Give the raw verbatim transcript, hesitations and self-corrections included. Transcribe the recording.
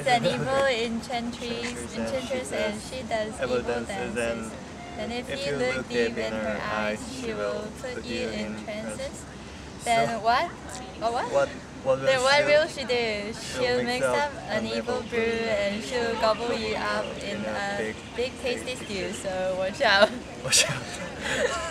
an evil enchantress, enchantress and she does evil dances. And if you look deep in her eyes, she will put you in trances. Then what? Or what? What, what will Then what she will she do? She'll mix mix up up an evil brew and she'll gobble you up in a big tasty stew. So watch out. Watch out.